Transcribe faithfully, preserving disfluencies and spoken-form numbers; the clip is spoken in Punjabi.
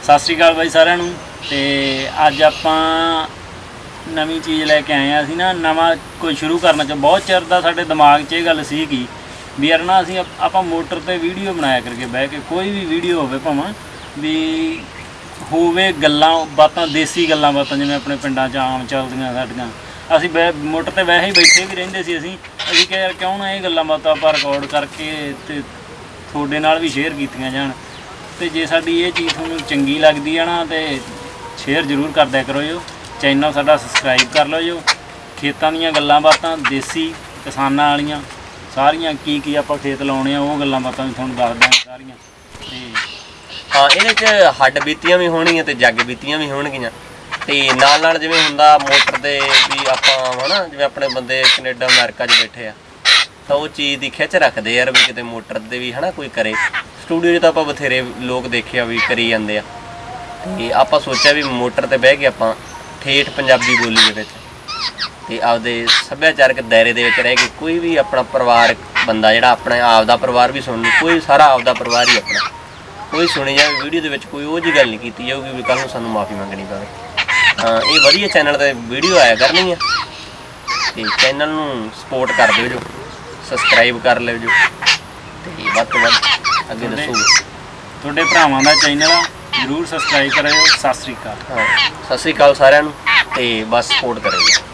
सत श्री अकाल बाई सारिਆਂ ਨੂੰ। ਤੇ ਅੱਜ ਆਪਾਂ ਨਵੀਂ ਚੀਜ਼ ਲੈ ਕੇ ਆਏ ਆ। ਅਸੀਂ ਨਾ ਨਵਾਂ ਕੋਈ ਸ਼ੁਰੂ ਕਰਨਾ ਚ ਬਹੁਤ ਚਿਰ ਦਾ ਸਾਡੇ ਦਿਮਾਗ 'ਚ ਇਹ ਗੱਲ ਸੀਗੀ ਵੀ ਯਾਰ ਨਾ ਅਸੀਂ ਆਪਾਂ ਮੋਟਰ ਤੇ ਵੀਡੀਓ ਬਣਾਇਆ ਕਰਕੇ ਬਹਿ ਕੇ, ਕੋਈ ਵੀ ਵੀਡੀਓ ਹੋਵੇ ਭਾਵੇਂ ਵੀ ਹੋਵੇ ਗੱਲਾਂ ਬਾਤਾਂ, ਦੇਸੀ ਗੱਲਾਂ ਬਾਤਾਂ ਜਿਵੇਂ ਆਪਣੇ ਪਿੰਡਾਂ 'ਚ ਆਮ ਚੱਲਦੀਆਂ ਸਾਡੀਆਂ। ਅਸੀਂ ਬੈ ਮੋਟਰ ਤੇ ਵੈਸੇ ਹੀ ਬੈਠੇ ਵੀ ਰਹਿੰਦੇ ਸੀ। ਅਸੀਂ ਅਸੀਂ ਕਿਹਾ ਯਾਰ ਕਿਉਂ ਨਾ ਇਹ ਗੱਲਾਂ ਬਾਤਾਂ ਆਪਾਂ ਰਿਕਾਰਡ ਕਰਕੇ ਤੇ ਤੁਹਾਡੇ ਨਾਲ ਵੀ ਸ਼ੇਅਰ ਕੀਤੀਆਂ ਜਾਣ। ਤੇ ਜੇ ਸਾਡੀ ਇਹ चीज़ ਤੁਹਾਨੂੰ ਚੰਗੀ लगती है ना तो शेयर जरूर कर दिया करो जो। चैनल साडा सबसक्राइब कर लो जो। खेतों ਦੀਆਂ ਗੱਲਾਂ ਬਾਤਾਂ देसी किसानां वालियां सारियां की की ਆਪਾਂ खेत लाने वो ਗੱਲਾਂ ਬਾਤਾਂ भी ਤੁਹਾਨੂੰ ਦੱਸ ਦਾਂਗੇ ਸਾਰੀਆਂ। ਤੇ हाँ ਇਹਦੇ ਚ ਹੱਡ ਬੀਤੀਆਂ ਵੀ ਹੋਣਗੀਆਂ ਤੇ ਜੱਗ ਬੀਤੀਆਂ ਵੀ ਹੋਣਗੀਆਂ। ਤੇ ਨਾਲ ਨਾਲ ਜਿਵੇਂ ਹੁੰਦਾ ਮੋਟਰ ਦੇ ਵੀ ਆਪਾਂ ਹਨਾ ਜਿਵੇਂ ਆਪਣੇ ਬੰਦੇ ਕੈਨੇਡਾ ਅਮਰੀਕਾ 'ਚ ਬੈਠੇ ਆ ਤਾਂ ਉਹ ਚੀਜ਼ ਦੀ ਖਿੱਚ ਰੱਖਦੇ ਯਾਰ ਵੀ ਕਿਤੇ ਮੋਟਰ ਦੇ ਵੀ ਹਨਾ ਕੋਈ ਕਰੇ। स्टूडियो तो आप बथेरे लोग देखे भी करी जाते हैं तो आप सोचा भी मोटर पर बह के आप ठेठ पंजाबी बोली के आपदे सभ्याचारक दायरे दे विच रह के कोई भी अपना परिवार बंदा जिहड़ा अपना आपदा परिवार भी सुन कोई सारा आपदा परिवार ही अपना कोई सुनी जाए वीडियो दे विच कोई वो जी गल नहीं की जाऊगी भी कल नूं सानूं माफ़ी मंगनी पवे। हाँ ये वधिया चैनल ते वीडियो आया करनी है तो चैनल नूं सपोर्ट कर दिओ जो, सबसक्राइब कर लिओ जो ते वध तों वध अगे दसोगे। ਤੁਹਾਡੇ ਭਰਾਵਾਂ ਦਾ ਚੈਨਲ ਆ, ਜਰੂਰ ਸਬਸਕ੍ਰਾइब ਕਰਿਓ। ਸਤਿ ਸ਼੍ਰੀ ਅਕਾਲ। ਹਾਂ ਸਤਿ ਸ਼੍ਰੀ ਅਕਾਲ ਸਾਰਿਆਂ ਨੂੰ ਤੇ ਬਸ ਸਪੋਰਟ ਕਰਿਓ।